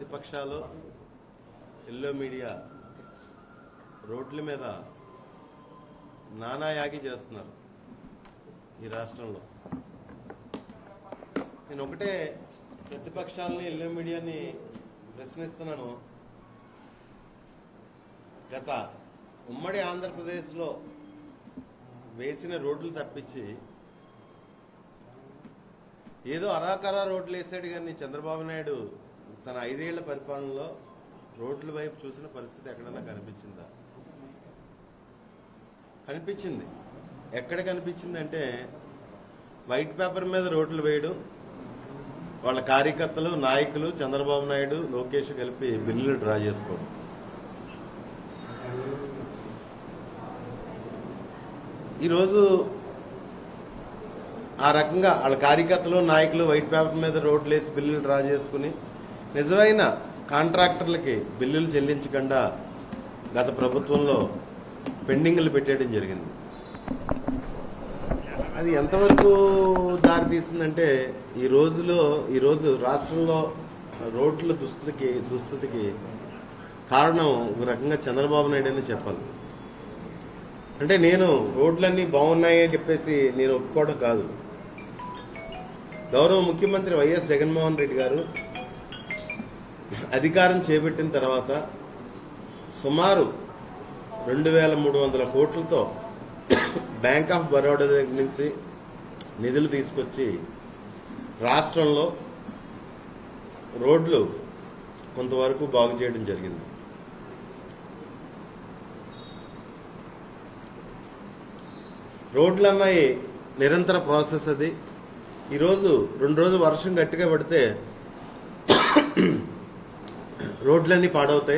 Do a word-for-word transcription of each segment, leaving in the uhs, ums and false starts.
ప్రతిపక్షాలు yellow media రోడ్ల మీద నానాయాగి చేస్తున్నారు ఈ రాష్ట్రంలో. నేను ఒకటే ప్రతిపక్షాలని ఎల్లో మీడియాని ప్రశ్నిస్తున్నాను. గత ఉమ్మడి ఆంధ్రప్రదేశ్లో వేసిన రోడ్లు తప్పించి ఏదో అరాకరా రోడ్లు వేసాడు కానీ చంద్రబాబు నాయుడు తన ఐదేళ్ల పరిపాలనలో రోడ్ల వైపు చూసిన పరిస్థితి ఎక్కడన్నా కనిపించిందా? కనిపించింది. ఎక్కడ కనిపించిందంటే వైట్ పేపర్ మీద రోడ్లు వేయడం, వాళ్ళ కార్యకర్తలు నాయకులు చంద్రబాబు నాయుడు లోకేష్ కలిపి బిల్లులు డ్రా చేసుకోవడం. ఈరోజు ఆ రకంగా వాళ్ళ కార్యకర్తలు నాయకులు వైట్ పేపర్ మీద రోడ్లు వేసి బిల్లులు డ్రా చేసుకుని నిజమైన కాంట్రాక్టర్లకి బిల్లులు చెల్లించకుండా గత ప్రభుత్వంలో పెండింగ్లు పెట్టేయడం జరిగింది. అది ఎంతవరకు దారితీసిందంటే ఈ రోజులో ఈరోజు రాష్ట్రంలో రోడ్ల దుస్థితికి దుస్థితికి కారణం ఒక రకంగా చంద్రబాబు నాయుడు అని చెప్పాలి. అంటే నేను రోడ్లన్నీ బాగున్నాయి అని చెప్పేసి నేను ఒప్పుకోవడం కాదు. గౌరవ ముఖ్యమంత్రి వైఎస్ జగన్మోహన్ రెడ్డి గారు అధికారం చేపట్టిన తర్వాత సుమారు రెండు వేల మూడు వందల కోట్లతో బ్యాంక్ ఆఫ్ బరోడా దగ్గర నుంచి నిధులు తీసుకొచ్చి రాష్ట్రంలో రోడ్లు కొంతవరకు బాగు చేయడం జరిగింది. రోడ్లు అన్నాయి నిరంతర ప్రాసెస్. అది ఈరోజు రెండు రోజులు వర్షం గట్టిగా పడితే రోడ్లన్నీ పాడవుతాయి.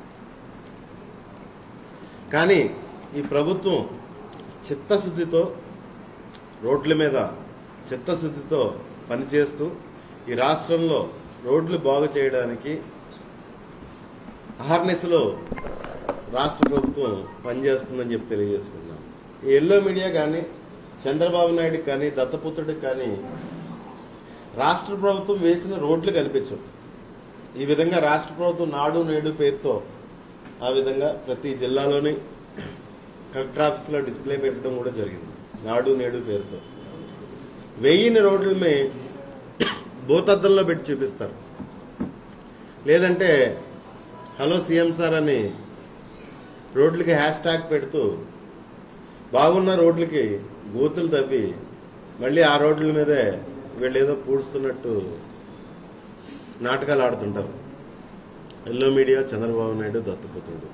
కానీ ఈ ప్రభుత్వం చిత్తశుద్ధితో రోడ్ల మీద చిత్తశుద్ధితో పనిచేస్తూ ఈ రాష్ట్రంలో రోడ్లు బాగు చేయడానికి అహర్నిశలో రాష్ట్ర ప్రభుత్వం పనిచేస్తుందని చెప్పి తెలియజేసుకున్నాం. ఈ ఎల్లో మీడియా కానీ చంద్రబాబు నాయుడుకి కానీ దత్తపుత్రుడికి కానీ రాష్ట్ర ప్రభుత్వం వేసిన రోడ్లు కనిపించవు. ఈ విధంగా రాష్ట్ర ప్రభుత్వం నాడు నేడు పేరుతో ఆ విధంగా ప్రతి జిల్లాలోని కలెక్టర్ ఆఫీసులో డిస్ప్లే పెట్టడం కూడా జరిగింది. నాడు నేడు పేరుతో వెయ్యిన్ని రోడ్లని భూతద్దంలో పెట్టి చూపిస్తారు. లేదంటే హలో సీఎం సార్ అని రోడ్లకి హ్యాష్ ట్యాగ్ పెడుతూ బాగున్న రోడ్లకి గోతులు తవ్వి మళ్ళీ ఆ రోడ్ల మీదే వీళ్ళు ఏదో పూడుస్తున్నట్టు నాటకాలు ఆడుతుంటారు ఎల్లో మీడియా, చంద్రబాబు నాయుడు, దత్తపుత్రుడు.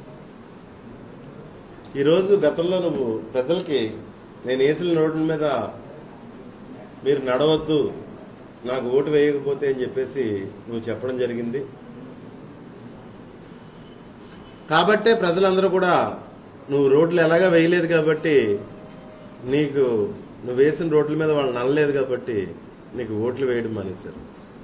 ఈరోజు గతంలో నువ్వు ప్రజలకి నేను వేసిన రోడ్ల మీద మీరు నడవద్దు, నాకు ఓటు వేయకపోతే అని చెప్పేసి నువ్వు చెప్పడం జరిగింది. కాబట్టే ప్రజలందరూ కూడా నువ్వు రోడ్లు ఎలాగా వేయలేదు కాబట్టి నీకు నువ్వు వేసిన రోడ్ల మీద వాళ్ళు నల్లలేదు కాబట్టి నీకు ఓట్లు వేయడం మానేశారు.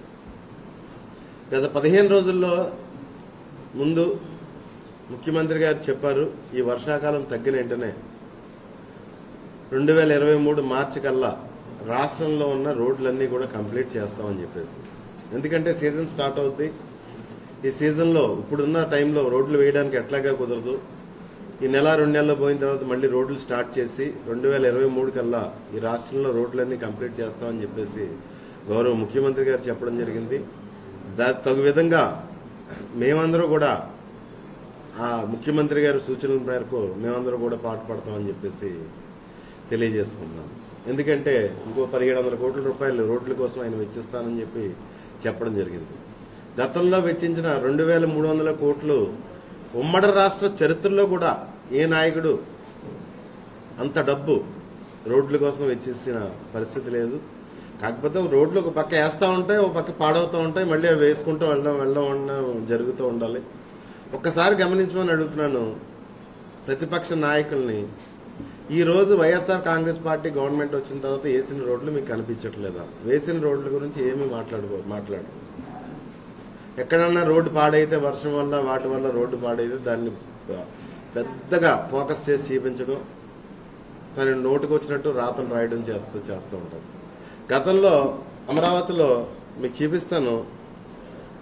గత పదిహేను రోజుల్లో ముందు ముఖ్యమంత్రి గారు చెప్పారు ఈ వర్షాకాలం తగ్గిన వెంటనే రెండు వేల ఇరవై మూడు మార్చి కల్లా రాష్ట్రంలో ఉన్న రోడ్లన్నీ కూడా కంప్లీట్ చేస్తామని చెప్పేసి. ఎందుకంటే సీజన్ స్టార్ట్ అవుద్ది. ఈ సీజన్లో ఇప్పుడున్న టైంలో రోడ్లు వేయడానికి ఎట్లాగా కుదరదు. ఈ నెల రెండు నెలలు పోయిన తర్వాత మళ్ళీ రోడ్లు స్టార్ట్ చేసి రెండు వేల ఇరవై మూడు కల్లా ఈ రాష్ట్రంలో రోడ్లన్నీ కంప్లీట్ చేస్తామని చెప్పేసి గౌరవ ముఖ్యమంత్రి గారు చెప్పడం జరిగింది. దాని తగు విధంగా మేమందరూ కూడా ఆ ముఖ్యమంత్రి గారి సూచనల మేరకు మేమందరూ కూడా పాటుపడతామని చెప్పేసి తెలియజేసుకున్నాం. ఎందుకంటే ఇంకో పదిహేడు వందల కోట్ల రూపాయలు రోడ్ల కోసం ఆయన వెచ్చిస్తానని చెప్పి చెప్పడం జరిగింది. గతంలో వెచ్చించిన రెండు వేల మూడు వందల కోట్లు ఉమ్మడి రాష్ట్ర చరిత్రలో కూడా ఏ నాయకుడు అంత డబ్బు రోడ్ల కోసం వెచ్చేసిన పరిస్థితి లేదు. కాకపోతే రోడ్లు ఒక పక్క వేస్తూ ఉంటాయి, ఒక పక్క పాడవుతూ ఉంటాయి, మళ్ళీ అవి వేసుకుంటూ వెళ్ళడం వెళ్ళడం ఉండడం జరుగుతూ ఉండాలి. ఒక్కసారి గమనించమని అడుగుతున్నాను ప్రతిపక్ష నాయకుల్ని. ఈ రోజు వైఎస్ఆర్ కాంగ్రెస్ పార్టీ గవర్నమెంట్ వచ్చిన తర్వాత వేసిన రోడ్లు మీకు కనిపించట్లేదా? వేసిన రోడ్ల గురించి ఏమీ మాట్లాడుకో మాట్లాడు ఎక్కడన్నా రోడ్డు పాడైతే వర్షం వల్ల వాటి వల్ల రోడ్డు పాడైతే దాన్ని పెద్దగా ఫోకస్ చేసి చూపించడం, తన నోటుకు వచ్చినట్టు రాతలు రాయడం చేస్తూ చేస్తూ ఉంటారు. గతంలో అమరావతిలో మీకు చూపిస్తాను,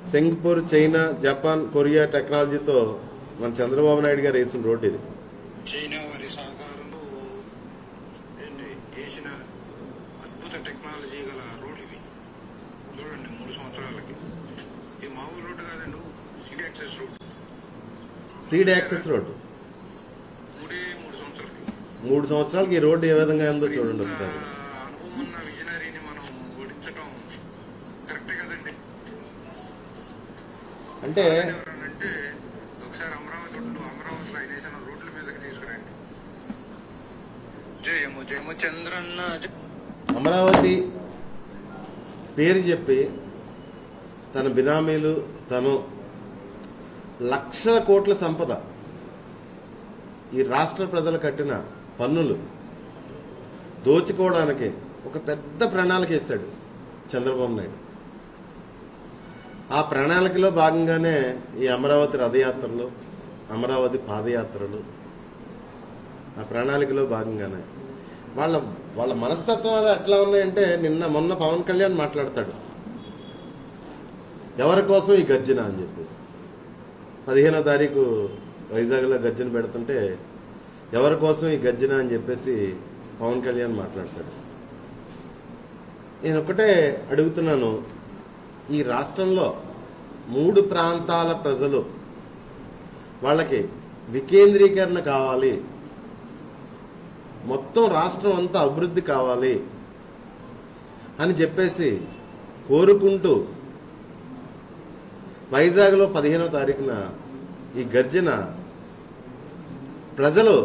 సింగపూర్, చైనా, జపాన్, కొరియా టెక్నాలజీతో మన చంద్రబాబు నాయుడు గారు వేసిన రోడ్ ఇది. చైనా వారి సహకారంలో ఏంటి వేసిన అద్భుత టెక్నాలజీ గల రోడ్ ఇవి. చూడండి, మూడు సంవత్సరాలకి ఈ మామూలు రోడ్డు కాదండి, seed access road. Seed access road మూడే మూడు సంవత్సరాలకి మూడు సంవత్సరాలకి ఈ రోడ్డు ఏ విధంగా ఉందో చూడండి ఒకసారి. అనుభవం ఉన్న విజనరీని మనం ఓడించడం కరెక్టే కదండి. అంటే అంటే ఒకసారి అమరావతి రోడ్లు అమరావతిలో ఆయన వేసిన రోడ్ల మీదకి తీసుకురండి. జయము జయము చంద్రన్న. అమరావతి పేరు చెప్పి తన బినామీలు, తను లక్షల కోట్ల సంపద, ఈ రాష్ట్ర ప్రజలు కట్టిన పన్నులు దోచుకోవడానికి ఒక పెద్ద ప్రణాళిక వేశాడు చంద్రబాబు నాయుడు. ఆ ప్రణాళికలో భాగంగానే ఈ అమరావతి రథయాత్రలు, అమరావతి పాదయాత్రలు, ఆ ప్రణాళికలో భాగంగానే వాళ్ళ వాళ్ళ మనస్తత్వాలు ఎట్లా ఉన్నాయంటే, నిన్న మొన్న పవన్ కళ్యాణ్ మాట్లాడతాడు ఎవరి కోసం ఈ గర్జన అని చెప్పేసి. పదిహేనో తారీఖు వైజాగ్లో గర్జన పెడుతుంటే ఎవరి కోసం ఈ గర్జన అని చెప్పేసి పవన్ కళ్యాణ్ మాట్లాడతాడు. నేను ఒకటే అడుగుతున్నాను, ఈ రాష్ట్రంలో మూడు ప్రాంతాల ప్రజలు వాళ్ళకి వికేంద్రీకరణ కావాలి, మొత్తం రాష్ట్రం అంతా అభివృద్ధి కావాలి అని చెప్పేసి కోరుకుంటూ వైజాగ్లో పదిహేనో తారీఖున ఈ గర్జన ప్రజలు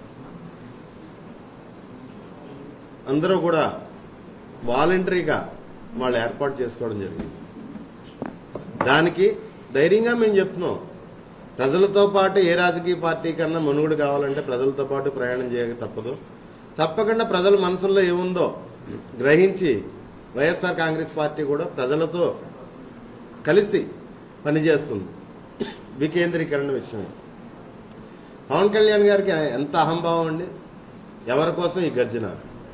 అందరూ కూడా వాలంటరీగా వాళ్ళు ఏర్పాటు చేసుకోవడం జరిగింది. దానికి ధైర్యంగా మేము చెప్తున్నాం, ప్రజలతో పాటు ఏ రాజకీయ పార్టీ కన్నా మనుగడ కావాలంటే ప్రజలతో పాటు ప్రయాణం చేయక తప్పదు. తప్పకుండా ప్రజల మనసుల్లో ఏముందో గ్రహించి వైఎస్ఆర్ కాంగ్రెస్ పార్టీ కూడా ప్రజలతో కలిసి పనిచేస్తుంది వికేంద్రీకరణ విషయం. పవన్ కళ్యాణ్ గారికి ఎంత అహంభావం అండి, ఎవరి కోసం ఈ గర్జన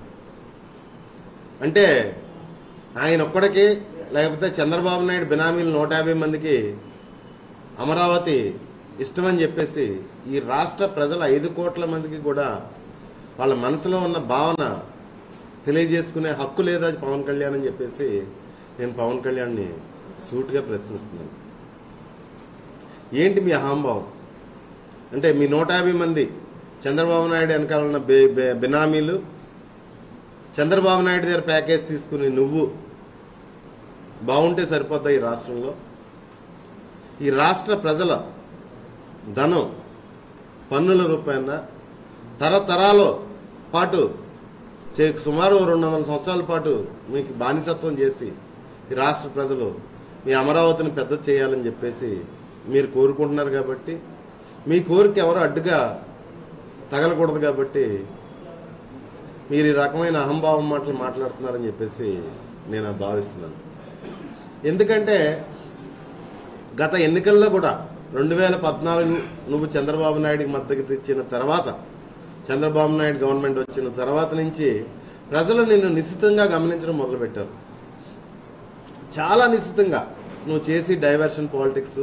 అంటే ఆయన ఒక్కడికి, లేకపోతే చంద్రబాబు నాయుడు బినామీలు నూట యాభై మందికి అమరావతి ఇష్టమని చెప్పేసి ఈ రాష్ట్ర ప్రజల ఐదు కోట్ల మందికి కూడా వాళ్ళ మనసులో ఉన్న భావన తెలియజేసుకునే హక్కు లేదా పవన్ కళ్యాణ్ అని చెప్పేసి నేను పవన్ కళ్యాణ్ని సూటిగా ప్రశ్నిస్తున్నాను. ఏంటి మీ అహంభావం అంటే, మీ నూట యాభై మంది చంద్రబాబు నాయుడు వెనకాల ఉన్న బినామీలు, చంద్రబాబు నాయుడు దగ్గర ప్యాకేజ్ తీసుకుని నువ్వు బాగుంటే సరిపోతాయి. ఈ రాష్ట్రంలో ఈ రాష్ట్ర ప్రజల ధనం పన్నుల రూపాయన తరతరాల పాటు సుమారు రెండు వందల సంవత్సరాల పాటు మీకు బానిసత్వం చేసి ఈ రాష్ట్ర ప్రజలు మీ అమరావతిని పెద్ద చేయాలని చెప్పేసి మీరు కోరుకుంటున్నారు. కాబట్టి మీ కోరిక ఎవరు అడ్డుగా తగలకూడదు. కాబట్టి మీరు ఈ రకమైన అహంభావం మాటలు మాట్లాడుతున్నారని చెప్పేసి నేను భావిస్తున్నాను. ఎందుకంటే గత ఎన్నికల్లో కూడా రెండు వేల పద్నాలుగు నువ్వు చంద్రబాబు నాయుడికి మద్దతు ఇచ్చిన తర్వాత, చంద్రబాబు నాయుడు గవర్నమెంట్ వచ్చిన తర్వాత నుంచి ప్రజలు నిన్ను నిశ్చితంగా గమనించడం మొదలుపెట్టారు. చాలా నిశ్చితంగా నువ్వు చేసి డైవర్షన్ పాలిటిక్స్,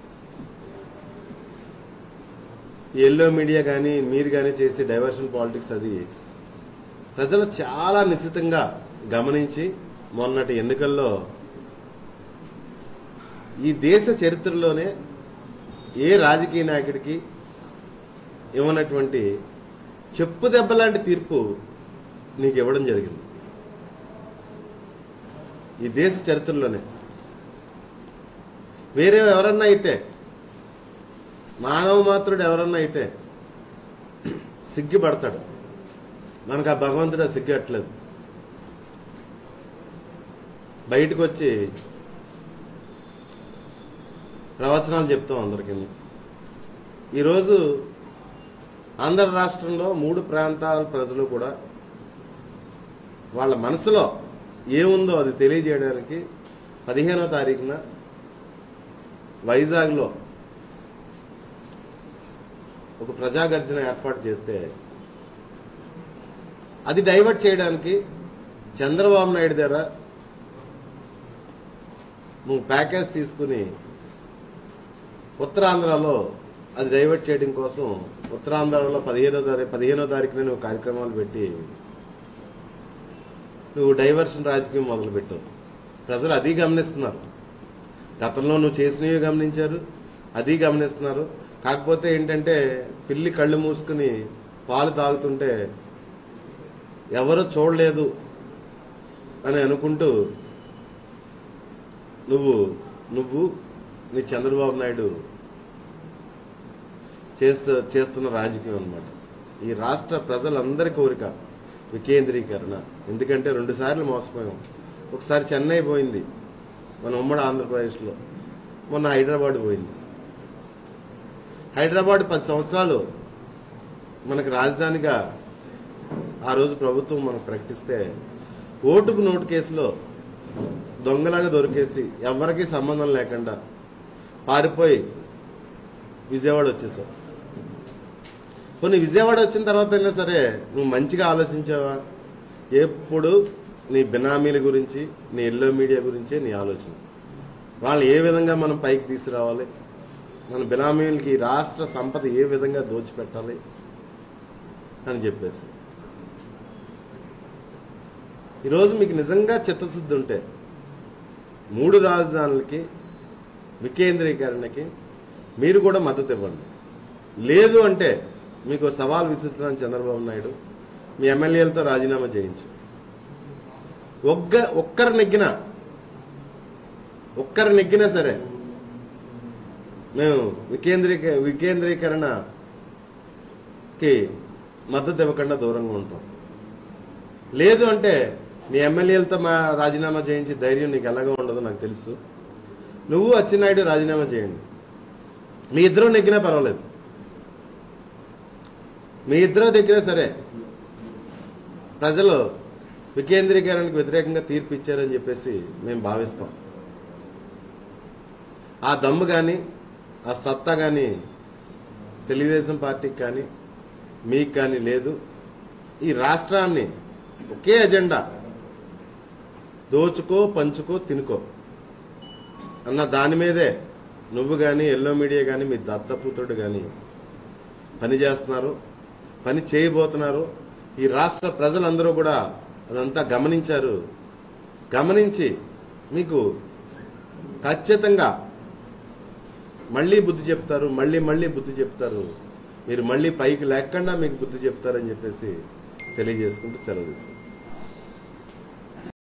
ఎల్లో మీడియా కానీ మీరు కానీ చేసి డైవర్షన్ పాలిటిక్స్, అది ప్రజలు చాలా నిశ్చితంగా గమనించి మొన్నటి ఎన్నికల్లో ఈ దేశ చరిత్రలోనే ఏ రాజకీయ నాయకుడికి ఇవ్వనటువంటి చెప్పు దెబ్బలాంటి తీర్పు నీకు ఇవ్వడం జరిగింది. ఈ దేశ చరిత్రలోనే వేరే ఎవరన్నా అయితే, మానవ మాత్రుడు ఎవరన్నా అయితే సిగ్గుపడతాడు. మనకు ఆ భగవంతుడు ఆ సిగ్గట్లేదు. బయటకు వచ్చి ప్రవచనాలు చెప్తాం అందరికీ. ఈరోజు ఆంధ్ర రాష్ట్రంలో మూడు ప్రాంతాల ప్రజలు కూడా వాళ్ళ మనసులో ఏముందో అది తెలియజేయడానికి పదిహేనో తారీఖున వైజాగ్లో ఒక ప్రజాగర్జన ఏర్పాటు చేస్తే అది డైవర్ట్ చేయడానికి చంద్రబాబు నాయుడు దగ్గర నువ్వు ప్యాకేజ్ తీసుకుని ఉత్తరాంధ్రలో అది డైవర్ట్ చేయడం కోసం ఉత్తరాంధ్రలో పదిహేనో తారీఖు పదిహేనో తారీఖున నువ్వు కార్యక్రమాలు పెట్టి నువ్వు డైవర్షన్ రాజకీయం మొదలుపెట్టావు. ప్రజలు అది గమనిస్తున్నారు. గతంలో నువ్వు చేసినవి గమనించారు, అది గమనిస్తున్నారు. కాకపోతే ఏంటంటే పిల్లి కళ్ళు మూసుకుని పాలు తాగుతుంటే ఎవరో చూడలేదు అని అనుకుంటూ నువ్వు నువ్వు నీ చంద్రబాబు నాయుడు చేస్తూ చేస్తున్న రాజకీయం అన్నమాట. ఈ రాష్ట్ర ప్రజలందరి కోరిక వికేంద్రీకరణ. ఎందుకంటే రెండు సార్లు మోసపోయాం. ఒకసారి చెన్నై పోయింది మన ఉమ్మడి ఆంధ్రప్రదేశ్లో, మొన్న హైదరాబాద్ పోయింది. హైదరాబాద్ పది సంవత్సరాలు మనకు రాజధానిగా ఆ రోజు ప్రభుత్వం మనకు ప్రకటిస్తే ఓటుకు నోటు కేసులో దొంగలాగా దొరికేసి ఎవరికీ సంబంధం లేకుండా పారిపోయి విజయవాడ వచ్చేసావు. కొన్ని విజయవాడ వచ్చిన తర్వాత అయినా సరే నువ్వు మంచిగా ఆలోచించావా? ఎప్పుడు నీ బినామీల గురించి, నీ ఎల్లో మీడియా గురించే నీ ఆలోచన. వాళ్ళని ఏ విధంగా మనం పైకి తీసుకురావాలి, మన బినామీలకి రాష్ట్ర సంపద ఏ విధంగా దోచిపెట్టాలి అని చెప్పేసి. ఈరోజు మీకు నిజంగా చిత్తశుద్ధి ఉంటే మూడు రాజధానులకి వికేంద్రీకరణకి మీరు కూడా మద్దతు ఇవ్వండి. లేదు అంటే మీకు సవాల్ విసురుతున్నాను చంద్రబాబు నాయుడు, మీ ఎమ్మెల్యేలతో రాజీనామా చేయించు. ఒక్క ఒక్కరు నెగ్గినా ఒక్కరు నెగ్గినా సరే మేము వికేంద్రీక వికేంద్రీకరణకి మద్దతు ఇవ్వకుండా దూరంగా ఉంటాం. లేదు అంటే నీ ఎమ్మెల్యేలతో మా రాజీనామా చేయించి ధైర్యం నీకు ఎలాగో ఉండదో నాకు తెలుసు. నువ్వు అచ్చెన్నాయుడు రాజీనామా చేయండి. మీ ఇద్దరు నెగ్గినా పర్వాలేదు, మీ ఇద్దరు దగ్గరే సరే ప్రజలు వికేంద్రీకరణకు వ్యతిరేకంగా తీర్పు ఇచ్చారని చెప్పేసి మేము భావిస్తాం. ఆ దమ్ము కానీ ఆ సత్తా కానీ తెలుగుదేశం పార్టీకి కానీ మీకు కానీ లేదు. ఈ రాష్ట్రాన్ని ఒకే ఎజెండా దోచుకో పంచుకో తినుకో అన్న దాని మీదే నువ్వు కానీ ఎల్లో మీడియా కానీ మీ దత్తపుత్రుడు కానీ పని చేస్తున్నారు, పని చేయబోతున్నారు. ఈ రాష్ట్ర ప్రజలందరూ కూడా అదంతా గమనించారు. గమనించి మీకు ఖచ్చితంగా మళ్ళీ బుద్ధి చెప్తారు, మళ్ళీ మళ్ళీ బుద్ధి చెప్తారు. మీరు మళ్ళీ పైకి లేకుండా మీకు బుద్ధి చెప్తారని చెప్పేసి తెలియజేసుకుంటూ సెలవు తీసుకుంటారు.